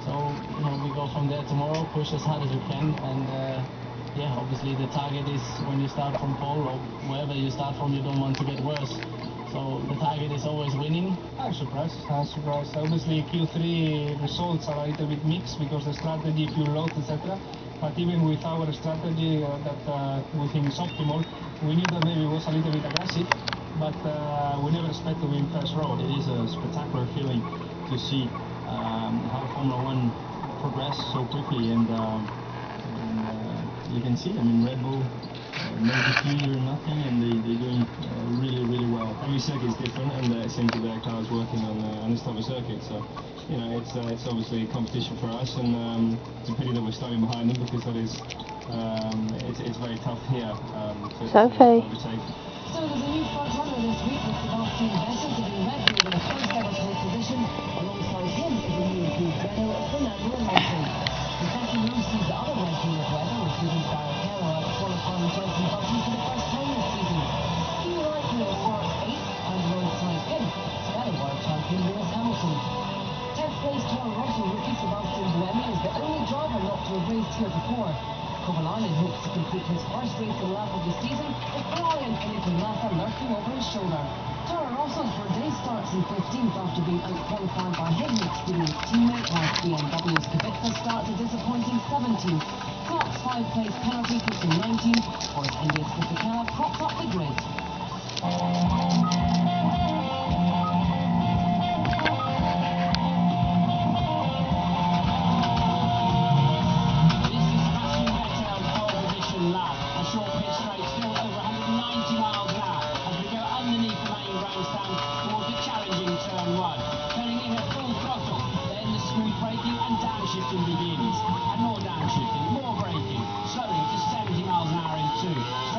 So we go from there tomorrow, push as hard as we can, and yeah, obviously the target is when you start from pole or wherever you start from, you don't want to get worse. So the target is always winning. I'm surprised. Obviously Q3 results are a little bit mixed because the strategy, fuel load, etc. But even with our strategy that we think is optimal, we knew that maybe it was a little bit aggressive, but we never expect to win first row. It is a spectacular feeling to see how Formula One progress so quickly, and you can see, I mean, Red Bull, no defeat or nothing, and they're doing really well. Every circuit's different, and it seems that their car's working on this type of circuit, so it's obviously a competition for us, and it's a pity that we're starting behind them, because that is it's very tough here to overtake. So there's a new front runner this week with Sebastian Vettel giving Red Bull their first ever pole position. Alongside him is a new improved Renault of Fernando Alonso. The second row sees the other Red Bull of weather, including Barrichello out qualifying Jenson Button for the first time this season. Kimi Raikkonen starts 8th, and alongside him, fellow world champion Lewis Hamilton. 10th place Toro Rosso rookie Sebastian Buemi is the only driver not to have raced here before. Kovalainen hopes to complete his first race in lap of the season, with Ferrari and Felipe Massa lurking over his shoulder. Toro Rosso's Verde starts in 15th after being out-qualified by Hayden, beating his teammate, whilst BMW's Kubica starts a disappointing 17th. Clark's 5-place penalty puts him 19th, whilst India's Kubica props up the grid. Begins, and more downshifting, more braking, slowing to 70 miles an hour in 2.